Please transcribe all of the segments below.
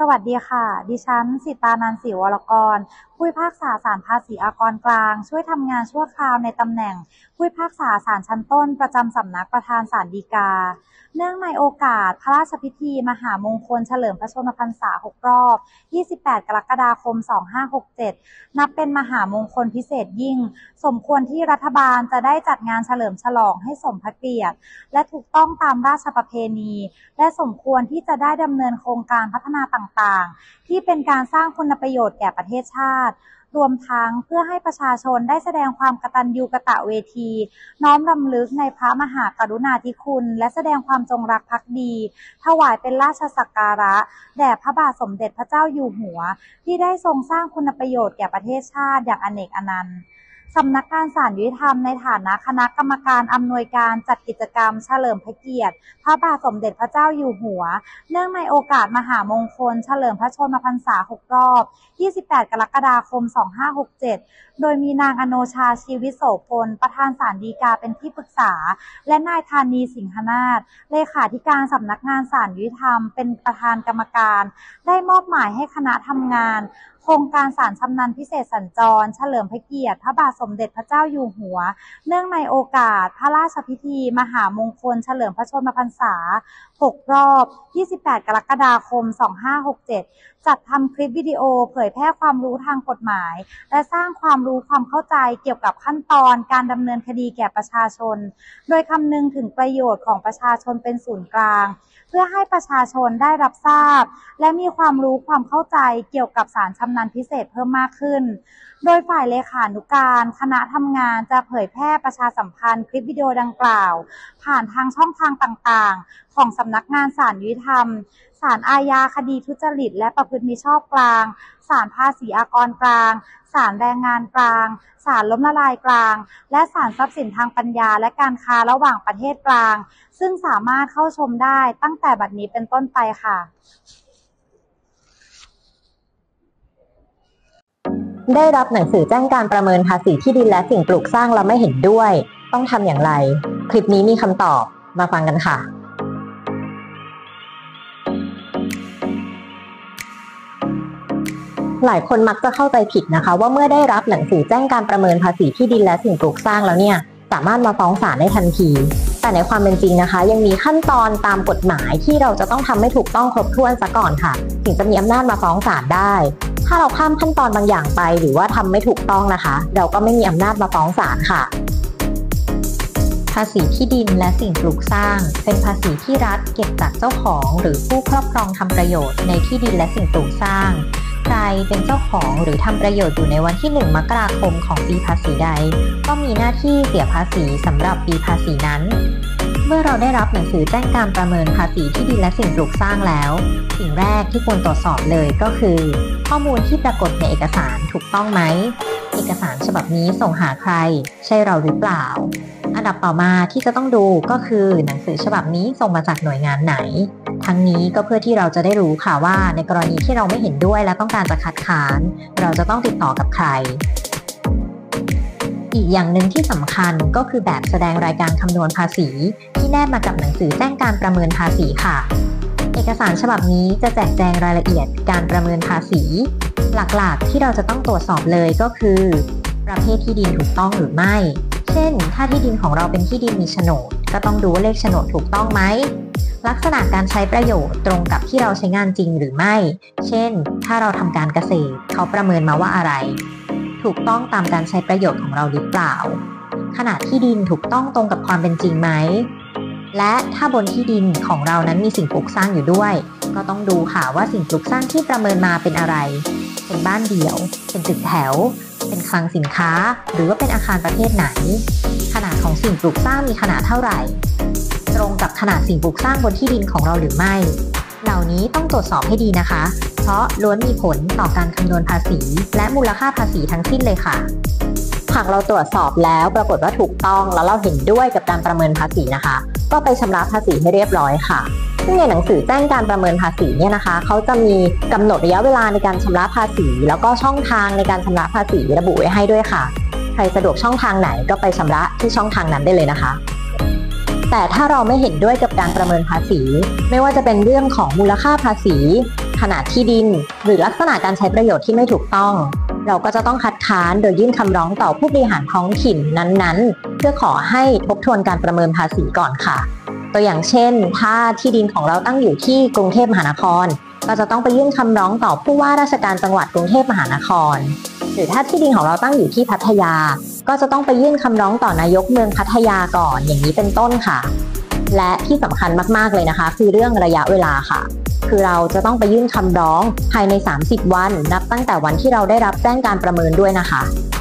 วัสดีค่ะดิฉันสิตานันท์ ศรีวรกรผู้พิพากษาศาลภาษีอากรกลางช่วยทำงานชั่วคราวในตำแหน่งผู้พิพากษาศาลชั้นต้นประจำสำนักประธานศาลฎีกาเนื่องในโอกาสพระราชพิธีมหามงคลเฉลิมพระชนมพรรษา6 รอบ 28 กรกฎาคม 2567 นับเป็นมหามงคลพิเศษยิ่งสมควรที่รัฐบาลจะได้จัดงานเฉลิมฉลองให้สมพระเกียรติและถูกต้องตามราชประเพณีและสมควรที่จะได้ดำเนินโครงการพัฒนาต่างๆที่เป็นการสร้างคุณประโยชน์แก่ประเทศชาติรวมทั้งเพื่อให้ประชาชนได้แสดงความกตัญญูกตเวทีน้อมรำลึกในพระมหากรุณาธิคุณและแสดงความจงรักภักดีถวายเป็นราชสักการะแด่พระบาทสมเด็จพระเจ้าอยู่หัวที่ได้ทรงสร้างคุณประโยชน์แก่ประเทศชาติอย่างอเนกอนันต์สำนักงานศาลยุติธรรมในฐานะคณะกรรมการอำนวยการจัดกิจกรรมเฉลิมพระเกียรติพระบาทสมเด็จพระเจ้าอยู่หัวเนื่องในโอกาสมหามงคลเฉลิมพระชนมพรรษา6 รอบ 28 กรกฎาคม 2567 โดยมีนางอโนชาชีวิตโสพลประธานศาลฎีกาเป็นที่ปรึกษาและนายธานีสิงหนาถเลขาธิการสำนักงานศาลยุติธรรมเป็นประธานกรรมการได้มอบหมายให้คณะทำงานโครงการศาลชำนาญพิเศษสัญจรเฉลิมพระเกียรติพระบาทสมเด็จพระเจ้าอยู่หัวเนื่องในโอกาสพระราชพิธีมหามงคลเฉลิมพระชนมพรรษา6 รอบ 28 กรกฎาคม 2567 จัดทำคลิปวิดีโอเผยแพร่ความรู้ทางกฎหมายและสร้างความรู้ความเข้าใจเกี่ยวกับขั้นตอนการดำเนินคดีแก่ประชาชนโดยคำนึงถึงประโยชน์ของประชาชนเป็นศูนย์กลางเพื่อให้ประชาชนได้รับทราบและมีความรู้ความเข้าใจเกี่ยวกับศาลชำนาญพิเศษเพิ่มมากขึ้นโดยฝ่ายเลขานุการคณะทำงานจะเผยแพร่ประชาสัมพันธ์คลิปวิดีโอดังกล่าวผ่านทางช่องทางต่างๆของสำนักงานศาลยุติธรรมศาลอาญาคดีทุจริตและประพฤติมิชอบกลางศาลภาษีอากรกลางศาลแรงงานกลางศาลล้มละลายกลางและศาลทรัพย์สินทางปัญญาและการค้าระหว่างประเทศกลางซึ่งสามารถเข้าชมได้ตั้งแต่บัดนี้เป็นต้นไปค่ะได้รับหนังสือแจ้งการประเมินภาษีที่ดินและสิ่งปลูกสร้างแล้วไม่เห็นด้วยต้องทำอย่างไรคลิปนี้มีคำตอบมาฟังกันค่ะหลายคนมักจะเข้าใจผิดนะคะว่าเมื่อได้รับหนังสือแจ้งการประเมินภาษีที่ดินและสิ่งปลูกสร้างแล้วเนี่ยสามารถมาฟ้องศาลได้ทันทีแต่ในความเป็นจริงนะคะยังมีขั้นตอนตามกฎหมายที่เราจะต้องทำให้ถูกต้องครบถ้วนซะก่อนค่ะถึงจะมีอำนาจมาฟ้องศาลได้ถ้าเราข้ามขั้นตอนบางอย่างไปหรือว่าทำไม่ถูกต้องนะคะเราก็ไม่มีอำนาจมาฟ้องศาลค่ะภาษีที่ดินและสิ่งปลูกสร้างเป็นภาษีที่รัฐเก็บจากเจ้าของหรือผู้ครอบครองทำประโยชน์ในที่ดินและสิ่งปลูกสร้างใครเป็นเจ้าของหรือทำประโยชน์อยู่ในวันที่1 มกราคมของปีภาษีใดก็มีหน้าที่เสียภาษีสำหรับปีภาษีนั้นเมื่อเราได้รับหนังสือแจ้งการประเมินภาษีที่ดินและสิ่งปลูกสร้างแล้วสิ่งแรกที่ควรตรวจสอบเลยก็คือข้อมูลที่ปรากฏในเอกสารถูกต้องไหมเอกสารฉบับนี้ส่งหาใครใช่เราหรือเปล่าอันดับต่อมาที่จะต้องดูก็คือหนังสือฉบับนี้ส่งมาจากหน่วยงานไหนทั้งนี้ก็เพื่อที่เราจะได้รู้ค่ะว่าในกรณีที่เราไม่เห็นด้วยและต้องการจะคัดค้านเราจะต้องติดต่อกับใครอีกอย่างหนึ่งที่สำคัญก็คือแบบแสดงรายการคำนวณภาษีที่แนบมากับหนังสือแจ้งการประเมินภาษีค่ะเอกสารฉบับนี้จะแจกแจงรายละเอียดการประเมินภาษีหลักๆที่เราจะต้องตรวจสอบเลยก็คือประเภทที่ดินถูกต้องหรือไม่เช่นถ้าที่ดินของเราเป็นที่ดินมีโฉนดก็ต้องดูว่าเลขโฉนดถูกต้องไหมลักษณะการใช้ประโยชน์ตรงกับที่เราใช้งานจริงหรือไม่เช่นถ้าเราทำการเกษตรเขาประเมินมาว่าอะไรถูกต้องตามการใช้ประโยชน์ของเราหรือเปล่าขนาดที่ดินถูกต้องตรงกับความเป็นจริงไหมและถ้าบนที่ดินของเรานั้นมีสิ่งปลูกสร้างอยู่ด้วยก็ต้องดูค่ะว่าสิ่งปลูกสร้างที่ประเมินมาเป็นอะไรเป็นบ้านเดี่ยวเป็นตึกแถวเป็นคลังสินค้าหรือว่าเป็นอาคารประเภทไหนขนาดของสิ่งปลูกสร้างมีขนาดเท่าไหร่ตรงกับขนาดสิ่งปลูกสร้างบนที่ดินของเราหรือไม่เหล่านี้ต้องตรวจสอบให้ดีนะคะเพราะล้วนมีผลต่อการคำนวณภาษีและมูลค่าภาษีทั้งสิ้นเลยค่ะหากเราตรวจสอบแล้วปรากฏว่าถูกต้องแล้วเราเห็นด้วยกับการประเมินภาษีนะคะก็ไปชำระภาษีให้เรียบร้อยค่ะซึ่งในหนังสือแจ้งการประเมินภาษีเนี่ยนะคะเขาจะมีกำหนดระยะเวลาในการชำระภาษีแล้วก็ช่องทางในการชำระภาษีระบุไว้ให้ด้วยค่ะใครสะดวกช่องทางไหนก็ไปชำระที่ช่องทางนั้นได้เลยนะคะแต่ถ้าเราไม่เห็นด้วยกับการประเมินภาษีไม่ว่าจะเป็นเรื่องของมูลค่าภาษีขนาดที่ดินหรือลักษณะการใช้ประโยชน์ที่ไม่ถูกต้องเราก็จะต้องคัดค้านโดยยื่นคำร้องต่อผู้บริหารท้องถิ่นนั้นๆเพื่อขอให้ทบทวนการประเมินภาษีก่อนค่ะตัวอย่างเช่นถ้าที่ดินของเราตั้งอยู่ที่กรุงเทพมหานครก็จะต้องไปยื่นคำร้องต่อผู้ว่าราชการจังหวัดกรุงเทพมหานครหรือถ้าที่ดินของเราตั้งอยู่ที่พัทยาก็จะต้องไปยื่นคำร้องต่อนายกเมืองพัทยาก่อนอย่างนี้เป็นต้นค่ะและที่สำคัญมากๆเลยนะคะคือเรื่องระยะเวลาค่ะคือเราจะต้องไปยื่นคำร้องภายใน30วันนับตั้งแต่วันที่เราได้รับแจ้งการประเมินด้วยนะคะ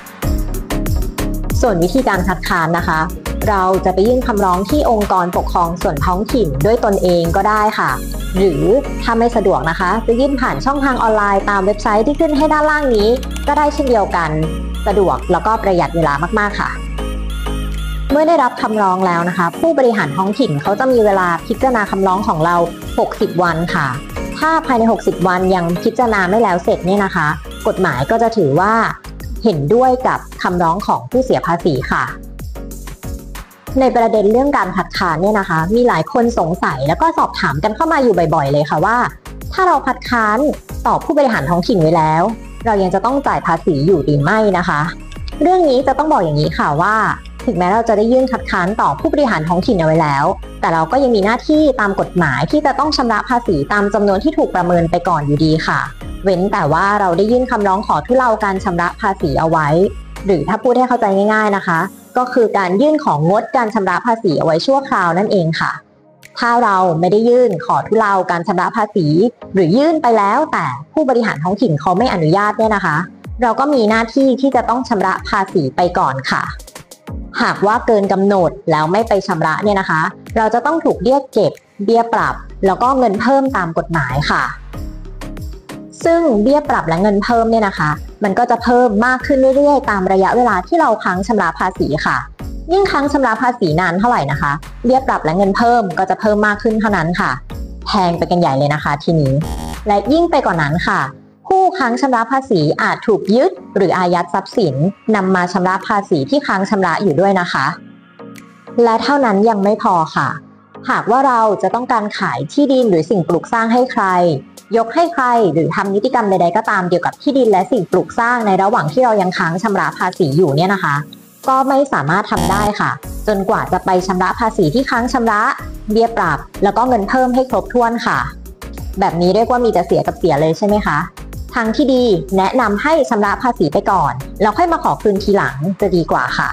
ส่วนวิธีการคัดค้านนะคะเราจะไปยื่นคำร้องที่องค์กรปกครองส่วนท้องถิ่นด้วยตนเองก็ได้ค่ะหรือถ้าไม่สะดวกนะคะจะยื่นผ่านช่องทางออนไลน์ตามเว็บไซต์ที่ขึ้นให้ด้านล่างนี้ก็ได้เช่นเดียวกันสะดวกแล้วก็ประหยัดเวลามากๆค่ะเมื่อได้รับคำร้องแล้วนะคะผู้บริหารท้องถิ่นเขาจะมีเวลาพิจารณาคำร้องของเรา60วันค่ะถ้าภายใน60วันยังพิจารณาไม่แล้วเสร็จเนี่ยนะคะกฎหมายก็จะถือว่าเห็นด้วยกับคำร้องของผู้เสียภาษีค่ะในประเด็นเรื่องการคัดค้านเนี่ยนะคะมีหลายคนสงสัยแล้วก็สอบถามกันเข้ามาอยู่บ่อยๆเลยค่ะว่าถ้าเราคัดค้านต่อผู้บริหารท้องถิ่นไว้แล้วเรายังจะต้องจ่ายภาษีอยู่หรือไม่นะคะเรื่องนี้จะต้องบอกอย่างนี้ค่ะว่าถึงแม้เราจะได้ยื่นคัดค้านต่อผู้บริหารท้องถิ่นเอาไว้แล้วแต่เราก็ยังมีหน้าที่ตามกฎหมายที่จะต้องชำระภาษีตามจำนวนที่ถูกประเมินไปก่อนอยู่ดีค่ะเว้นแต่ว่าเราได้ยื่นคำร้องขอทุเลาการชำระภาษีเอาไว้หรือถ้าพูดให้เข้าใจง่ายๆนะคะก็คือการยื่นของงดการชำระภาษีเอาไว้ชั่วคราวนั่นเองค่ะถ้าเราไม่ได้ยื่นขอทุเลาการชำระภาษีหรือยื่นไปแล้วแต่ผู้บริหารท้องถิ่นเขาไม่อนุญาตเนี่ยนะคะเราก็มีหน้าที่ที่จะต้องชำระภาษีไปก่อนค่ะหากว่าเกินกำหนดแล้วไม่ไปชำระเนี่ยนะคะเราจะต้องถูกเรียกเก็บเบี้ยปรับแล้วก็เงินเพิ่มตามกฎหมายค่ะซึ่งเบี้ยปรับและเงินเพิ่มเนี่ยนะคะมันก็จะเพิ่มมากขึ้นเรื่อยๆตามระยะเวลาที่เราค้างชำระภาษีค่ะยิ่งค้างชำระภาษีนานเท่าไหร่นะคะเบี้ยปรับและเงินเพิ่มก็จะเพิ่มมากขึ้นเท่านั้นค่ะแพงไปกันใหญ่เลยนะคะทีนี้และยิ่งไปกว่านั้นค่ะผู้ค้างชำระภาษีอาจถูกยึดหรืออายัดทรัพย์สินนำมาชำระภาษีที่ค้างชำระอยู่ด้วยนะคะและเท่านั้นยังไม่พอค่ะหากว่าเราจะต้องการขายที่ดินหรือสิ่งปลูกสร้างให้ใครยกให้ใครหรือทำนิติกรรมใดๆก็ตามเกี่ยวกับที่ดินและสิ่งปลูกสร้างในระหว่างที่เรายังค้างชำระภาษีอยู่เนี่ยนะคะก็ไม่สามารถทำได้ค่ะจนกว่าจะไปชำระภาษีที่ค้างชำระเบี้ยปรับแล้วก็เงินเพิ่มให้ครบถ้วนค่ะแบบนี้เรียกว่ามีแต่เสียกับเสียเลยใช่ไหมคะทางที่ดีแนะนำให้ชำระภาษีไปก่อนแล้วค่อยมาขอคืนทีหลังจะดีกว่าค่ะ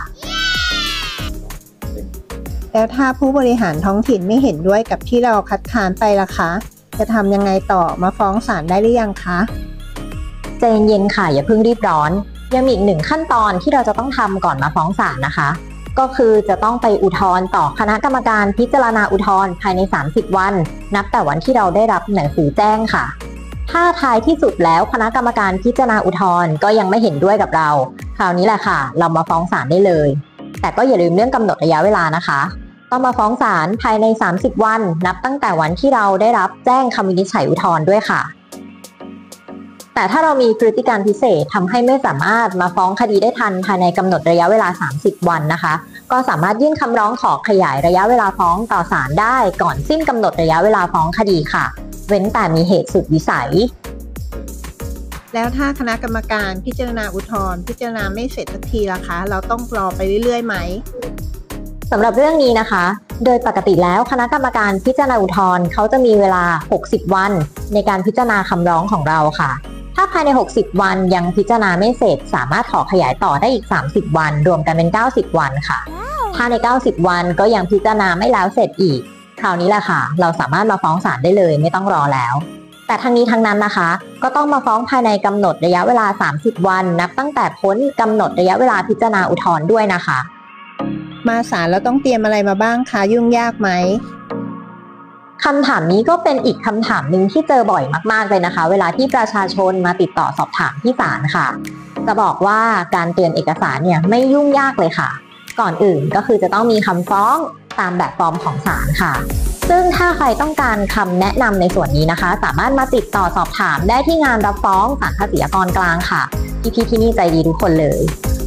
แล้วถ้าผู้บริหารท้องถิ่นไม่เห็นด้วยกับที่เราคัดค้านไปล่ะคะจะทำยังไงต่อมาฟ้องศาลได้หรือยังคะใจเย็นๆค่ะอย่าเพิ่งรีบร้อนยังมีอีกหนึ่งขั้นตอนที่เราจะต้องทำก่อนมาฟ้องศาลนะคะก็คือจะต้องไปอุทธรณ์ต่อคณะกรรมการพิจารณาอุทธรณ์ภายใน30วันนับแต่วันที่เราได้รับหนังสือแจ้งค่ะถ้าท้ายที่สุดแล้วคณะกรรมการพิจารณาอุทธรณ์ก็ยังไม่เห็นด้วยกับเราคราวนี้แหละค่ะเรามาฟ้องศาลได้เลยแต่ก็อย่าลืมเรื่องกำหนดระยะเวลานะคะต้องมาฟ้องศาลภายใน30วันนับตั้งแต่วันที่เราได้รับแจ้งคำวินิจฉัยอุทธรณ์ด้วยค่ะแต่ถ้าเรามีพฤติการพิเศษทำให้ไม่สามารถมาฟ้องคดีได้ทันภายในกำหนดระยะเวลา30วันนะคะก็สามารถยื่นคำร้องขอขยายระยะเวลาฟ้องต่อศาลได้ก่อนสิ้นกำหนดระยะเวลาฟ้องคดีค่ะเว้นแต่มีเหตุสุดวิสัยแล้วถ้าคณะกรรมการพิจารณาอุทธรณ์พิจารณาไม่เสร็จสักทีล่ะคะเราต้องรอไปเรื่อยๆไหมสำหรับเรื่องนี้นะคะโดยปกติแล้วคณะกรรมการพิจารณาอุทธรณ์เขาจะมีเวลา60วันในการพิจารณาคำร้องของเราค่ะถ้าภายใน60วันยังพิจารณาไม่เสร็จสามารถขอขยายต่อได้อีก30วันรวมกันเป็น90วันค่ะถ้าใน90วันก็ยังพิจารณาไม่แล้วเสร็จอีกคราวนี้แหละค่ะเราสามารถมาฟ้องศาลได้เลยไม่ต้องรอแล้วแต่ทั้งนี้ทั้งนั้นนะคะก็ต้องมาฟ้องภายในกำหนดระยะเวลา30วันนับตั้งแต่พ้นกำหนดระยะเวลาพิจารณาอุทธรณ์ด้วยนะคะมาศาลแล้วต้องเตรียมอะไรมาบ้างคะยุ่งยากไหมคำถามนี้ก็เป็นอีกคำถามหนึ่งที่เจอบ่อยมากๆเลยนะคะเวลาที่ประชาชนมาติดต่อสอบถามที่ศาลค่ะจะบอกว่าการเตรียมเอกสารเนี่ยไม่ยุ่งยากเลยค่ะก่อนอื่นก็คือจะต้องมีคำฟ้องตามแบบฟอร์มของศาลค่ะซึ่งถ้าใครต้องการคำแนะนำในส่วนนี้นะคะสามารถมาติดต่อสอบถามได้ที่งานรับฟ้องศาลภาษีอากรกลางค่ะพี่ๆที่นี่ใจดีทุกคนเลย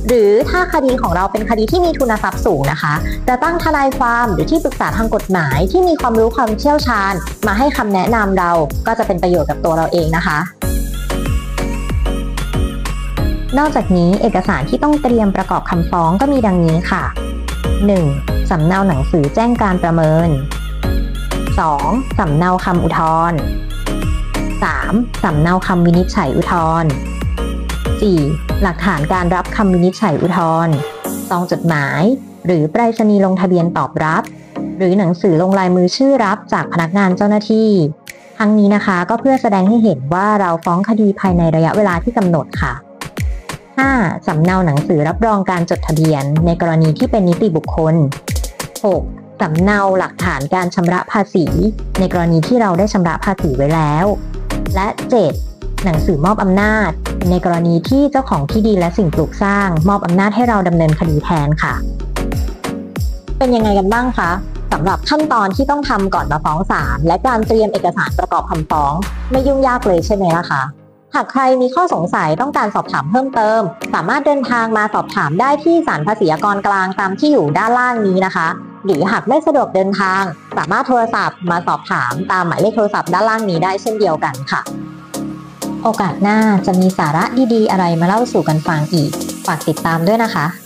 หรือถ้าคดีของเราเป็นคดีที่มีทุนทรัพย์สูงนะคะจะตั้งทนายความหรือที่ปรึกษาทางกฎหมายที่มีความรู้ความเชี่ยวชาญมาให้คำแนะนำเราก็จะเป็นประโยชน์กับตัวเราเองนะคะนอกจากนี้เอกสารที่ต้องเตรียมประกอบคำฟ้องก็มีดังนี้ค่ะ 1. สำเนาหนังสือแจ้งการประเมิน 2. สำเนาคำอุทธรณ์ 3. สำเนาคำวินิจฉัยอุทธรณ์ 4. หลักฐานการรับคำวินิจฉัยอุทธรณ์ซองจดหมายหรือไปรษณีย์ลงทะเบียนตอบรับหรือหนังสือลงลายมือชื่อรับจากพนักงานเจ้าหน้าที่ทั้งนี้นะคะก็เพื่อแสดงให้เห็นว่าเราฟ้องคดีภายในระยะเวลาที่กำหนดค่ะ 5. สำเนาหนังสือรับรองการจดทะเบียนในกรณีที่เป็นนิติบุคคล 6. สำเนาหลักฐานการชำระภาษีในกรณีที่เราได้ชำระภาษีไว้แล้วและ 7. หนังสือมอบอำนาจในกรณีที่เจ้าของที่ดินและสิ่งปลูกสร้างมอบอำนาจให้เราดำเนินคดีแทนค่ะเป็นยังไงกันบ้างคะสำหรับขั้นตอนที่ต้องทำก่อนมาฟ้องศาลและการเตรียมเอกสารประกอบคำฟ้องไม่ยุ่งยากเลยใช่ไหมล่ะคะหากใครมีข้อสงสัยต้องการสอบถามเพิ่มเติมสามารถเดินทางมาสอบถามได้ที่ศาลภาษีอากรกลางตามที่อยู่ด้านล่างนี้นะคะหรือหากไม่สะดวกเดินทางสามารถโทรศัพท์มาสอบถามตามหมายเลขโทรศัพท์ด้านล่างนี้ได้เช่นเดียวกันค่ะโอกาสหน้าจะมีสาระดีๆอะไรมาเล่าสู่กันฟังอีกฝากติดตามด้วยนะคะ